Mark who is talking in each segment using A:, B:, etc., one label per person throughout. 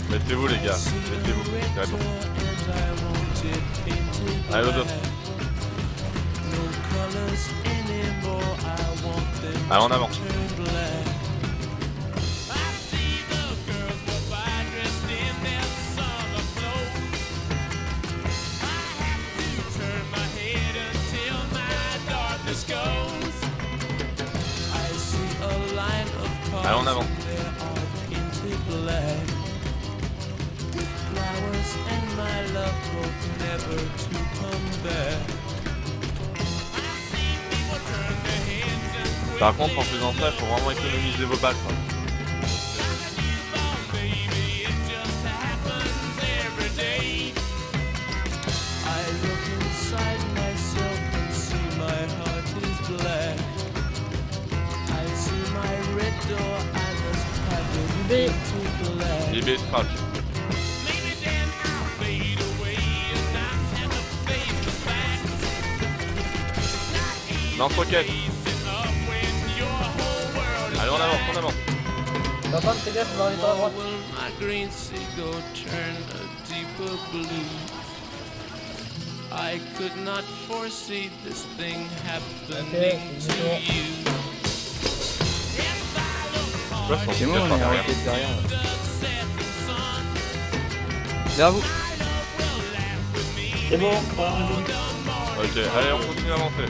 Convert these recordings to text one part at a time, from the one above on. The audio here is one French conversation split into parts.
A: Mettez-vous les gars, mettez-vous, c'est bon. Allez l'autre. Allez en avant. Allez en avant. Par contre, en faisant ça, il faut vraiment économiser vos balles. Quoi. IB scratch. Lance roquette. Allez en avant, en avant.
B: Papa, fais gaffe, on va aller par la droite.
C: I could not foresee this thing happening to you.
D: C'est bon, on est arrêté derrière. Vers vous.
B: C'est bon,
A: Ok, allez, on continue à avancer.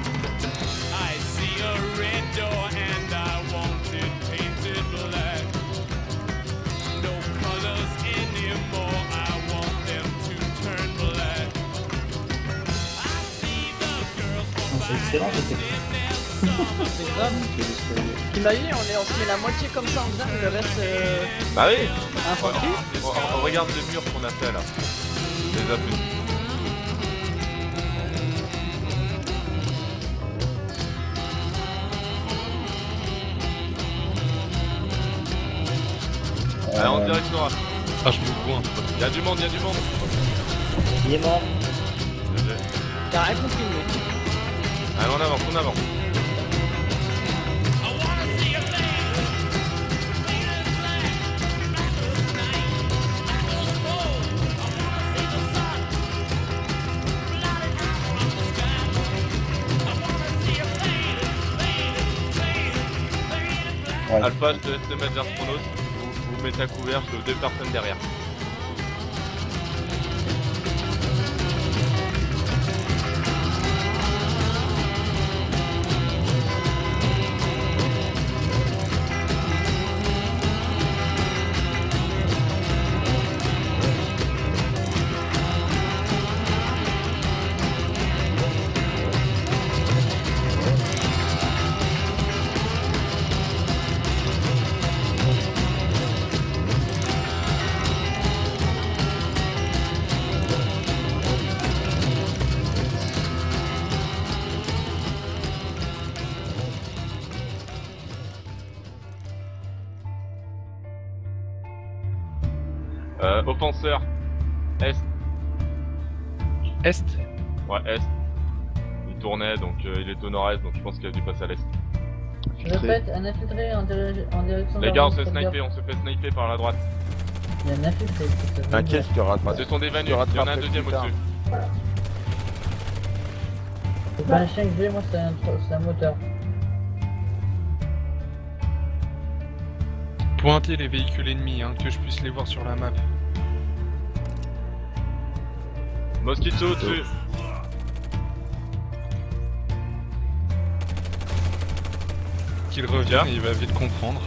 B: c'est excellent,
D: C'est grave.
E: T'imagines, on se met la moitié comme ça en faisant le reste.
A: Bah oui.
E: Infanterie.
A: Regarde les murs qu'on a fait là. Les appuis. Allez, en direction là.
F: Ah, je me coins.
A: Y'a du monde, y'a du monde.
B: Il est mort.
E: T'as rien compris, mec.
A: Allez, en avant, en avant.
B: Ouais.
A: Alpha, je te laisse te mettre vers Chronos. Vous mettez à couvert, je suis 2 personnes derrière. Offenseur. Est.
F: Est.
A: Ouais, Est. Il tournait, donc il est au nord-est, donc je pense qu'il a dû passer à l'Est.
B: Je répète, un infiltré en direction de
A: Les gars, on se fait sniper par la droite.
B: Il y a un infiltré.
D: T'inquiète, tu auras pas.
A: Ce sont des vanus, il y en a un deuxième au-dessus.
B: C'est pas un chien que j'ai, moi c'est un moteur.
F: Pointez les véhicules ennemis, hein, que je puisse les voir sur la map.
A: Mosquito au-dessus.
F: Qu'il revienne et il va vite comprendre.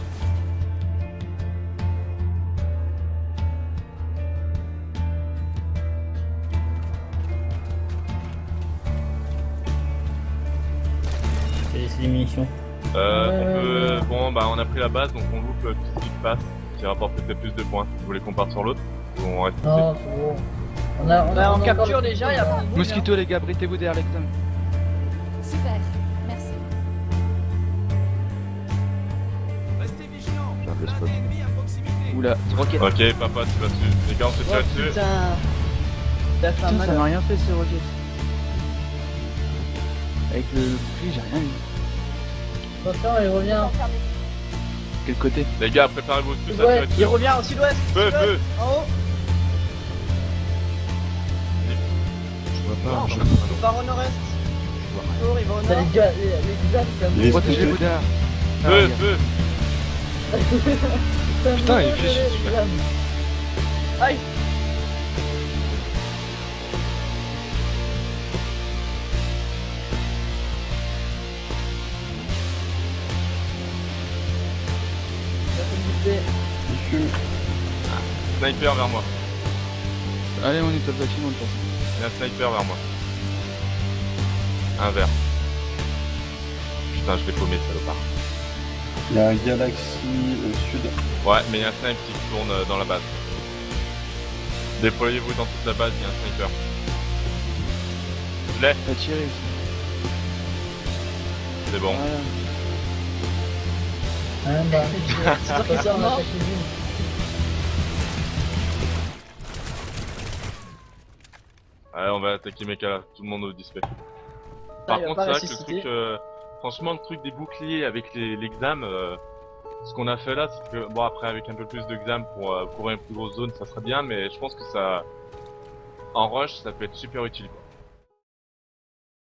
B: C'est des munitions.
A: Bon, bah on a pris la base, donc on loupe tout ce qui se passe, qui rapporte peut-être plus de points. Vous voulez qu'on parte sur l'autre ou on reste ici?
B: Non, c'est bon.
E: On capture déjà, y'a pas de
D: Mosquito, les gars, britez-vous derrière l'examen.
G: Super, merci.
C: Restez vigilants.
D: J'ai un peu
C: On a
D: spot.
C: un ennemi à proximité.
D: Oula, roquette.
A: Ok, papa, tu vas dessus. Les gars, on se tire
E: Oh
A: dessus.
E: putain. T'as fait un
D: Putain, ça m'a
E: malheur.
D: rien fait ce roquette. Avec le prix, j'ai rien eu.
B: Attention, il revient.
D: quel côté?
A: Les gars, préparez-vous tous à
B: Ouais,
A: tirer
E: Il
A: dessus.
E: revient au sud-ouest.
A: Feu,
E: sud-ouest,
A: feu.
E: En haut.
D: Je vois pas.
E: Non,
A: je-
E: il part au nord-est. Tour, il va au
B: T'as
E: nord.
B: les gars, les gars, c'est un
H: Les-
D: Protégez-vous derrière. Ah,
A: Feu,
D: regarde.
A: feu.
F: Putain, il fait chier, celui-là.
E: Aïe.
H: Il fume.
A: Sniper vers moi.
D: Allez, on est top bâtiment de toute façon.
A: Il y a un sniper vers moi. Un vert. Putain, je l'ai paumé, salopard.
H: Il y a un Galaxy au sud.
A: Ouais, mais il y a un sniper qui tourne dans la base. Déployez-vous dans toute la base, il y a un sniper. Je l'ai,
D: T'as tiré aussi.
A: c'est bon.
D: Voilà.
B: Hein, bah.
E: C'est sûr qu'ils
B: Ça,
E: sont
B: on
E: morts.
B: attaque les villes.
A: Allez, on va attaquer Mekala, tout le monde au display.
E: il
A: Par
E: va
A: contre,
E: pas
A: c'est vrai que le
E: ressusciter.
A: truc, franchement, le truc des boucliers avec l'exam, ce qu'on a fait là, c'est que, bon, après, avec un peu plus de exam pour couvrir une plus grosse zone, ça serait bien, mais je pense que ça, en rush, ça peut être super utile, quoi.